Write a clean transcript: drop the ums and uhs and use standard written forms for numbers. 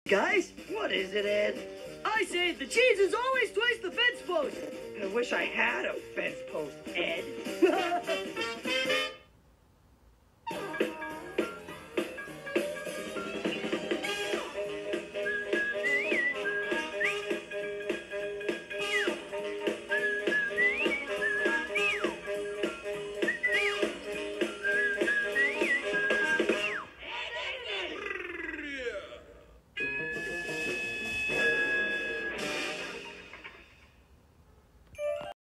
Guys, what is it, Ed? I say the cheese is always twice the fence post. I wish I had a fence post, Ed.